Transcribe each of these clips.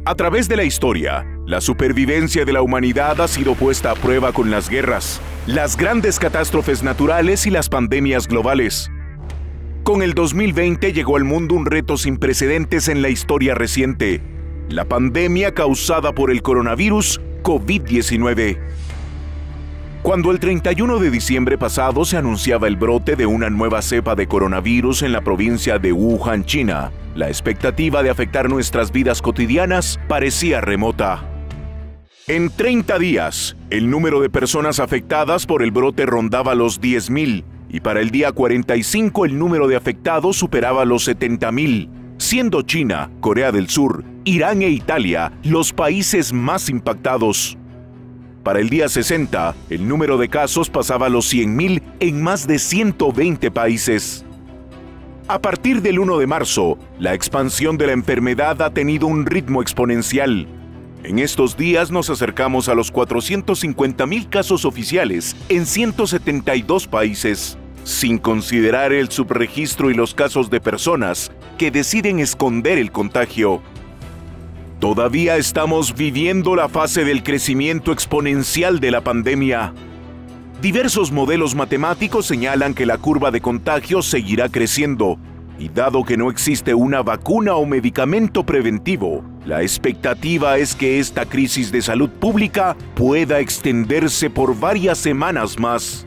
A través de la historia, la supervivencia de la humanidad ha sido puesta a prueba con las guerras, las grandes catástrofes naturales y las pandemias globales. Con el 2020 llegó al mundo un reto sin precedentes en la historia reciente: la pandemia causada por el coronavirus COVID-19. Cuando el 31 de diciembre pasado se anunciaba el brote de una nueva cepa de coronavirus en la provincia de Wuhan, China, la expectativa de afectar nuestras vidas cotidianas parecía remota. En 30 días, el número de personas afectadas por el brote rondaba los 10.000 y para el día 45 el número de afectados superaba los 70.000, siendo China, Corea del Sur, Irán e Italia los países más impactados. Para el día 60, el número de casos pasaba los 100.000 en más de 120 países. A partir del 1 de marzo, la expansión de la enfermedad ha tenido un ritmo exponencial. En estos días nos acercamos a los 450.000 casos oficiales en 172 países, sin considerar el subregistro y los casos de personas que deciden esconder el contagio. Todavía estamos viviendo la fase del crecimiento exponencial de la pandemia. Diversos modelos matemáticos señalan que la curva de contagio seguirá creciendo, y dado que no existe una vacuna o medicamento preventivo, la expectativa es que esta crisis de salud pública pueda extenderse por varias semanas más.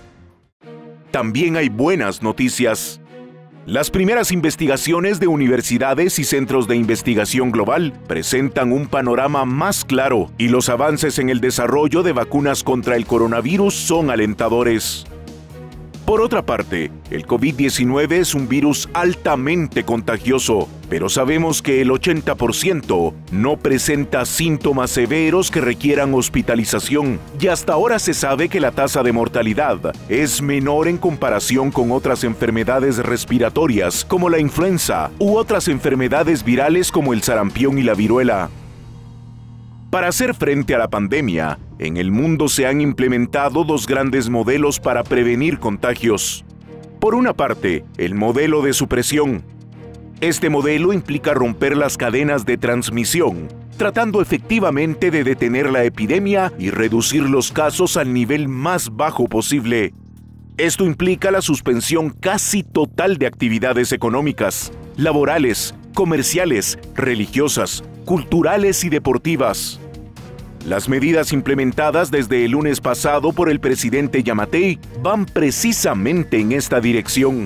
También hay buenas noticias. Las primeras investigaciones de universidades y centros de investigación global presentan un panorama más claro y los avances en el desarrollo de vacunas contra el coronavirus son alentadores. Por otra parte, el COVID-19 es un virus altamente contagioso, pero sabemos que el 80% no presenta síntomas severos que requieran hospitalización, y hasta ahora se sabe que la tasa de mortalidad es menor en comparación con otras enfermedades respiratorias como la influenza u otras enfermedades virales como el sarampión y la viruela. Para hacer frente a la pandemia, en el mundo se han implementado dos grandes modelos para prevenir contagios. Por una parte, el modelo de supresión. Este modelo implica romper las cadenas de transmisión, tratando efectivamente de detener la epidemia y reducir los casos al nivel más bajo posible. Esto implica la suspensión casi total de actividades económicas, laborales, comerciales, religiosas, culturales y deportivas. Las medidas implementadas desde el lunes pasado por el presidente Giammattei van precisamente en esta dirección.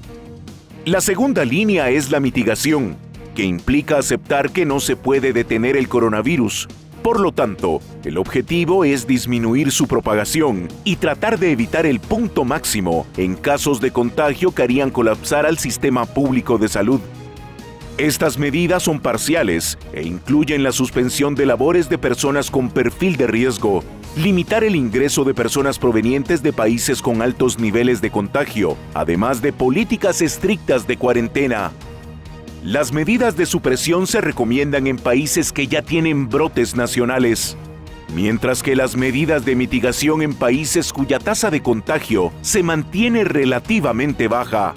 La segunda línea es la mitigación, que implica aceptar que no se puede detener el coronavirus. Por lo tanto, el objetivo es disminuir su propagación y tratar de evitar el punto máximo en casos de contagio que harían colapsar al sistema público de salud. Estas medidas son parciales e incluyen la suspensión de labores de personas con perfil de riesgo, limitar el ingreso de personas provenientes de países con altos niveles de contagio, además de políticas estrictas de cuarentena. Las medidas de supresión se recomiendan en países que ya tienen brotes nacionales, mientras que las medidas de mitigación en países cuya tasa de contagio se mantiene relativamente baja.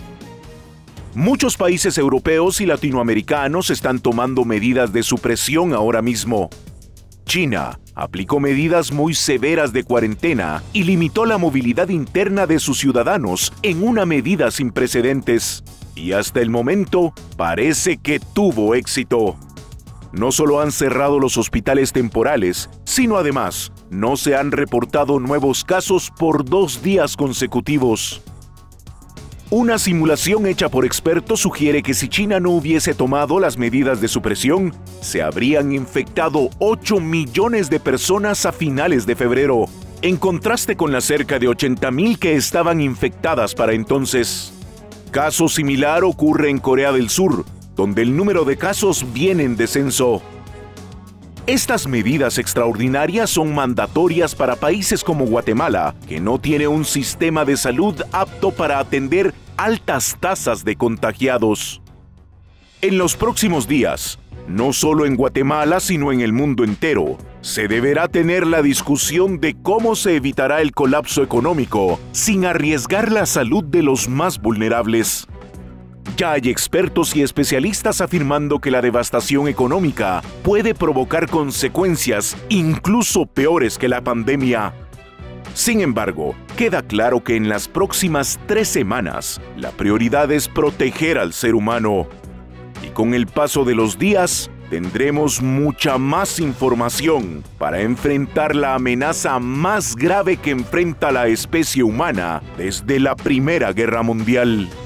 Muchos países europeos y latinoamericanos están tomando medidas de supresión ahora mismo. China aplicó medidas muy severas de cuarentena y limitó la movilidad interna de sus ciudadanos en una medida sin precedentes. Y hasta el momento parece que tuvo éxito. No solo han cerrado los hospitales temporales, sino además no se han reportado nuevos casos por 2 días consecutivos. Una simulación hecha por expertos sugiere que si China no hubiese tomado las medidas de supresión, se habrían infectado 8 millones de personas a finales de febrero, en contraste con las cerca de 80.000 que estaban infectadas para entonces. Caso similar ocurre en Corea del Sur, donde el número de casos viene en descenso. Estas medidas extraordinarias son mandatorias para países como Guatemala, que no tiene un sistema de salud apto para atender altas tasas de contagiados. En los próximos días, no solo en Guatemala sino en el mundo entero, se deberá tener la discusión de cómo se evitará el colapso económico sin arriesgar la salud de los más vulnerables. Ya hay expertos y especialistas afirmando que la devastación económica puede provocar consecuencias incluso peores que la pandemia. Sin embargo, queda claro que en las próximas 3 semanas, la prioridad es proteger al ser humano. Y con el paso de los días, tendremos mucha más información para enfrentar la amenaza más grave que enfrenta la especie humana desde la Primera Guerra Mundial.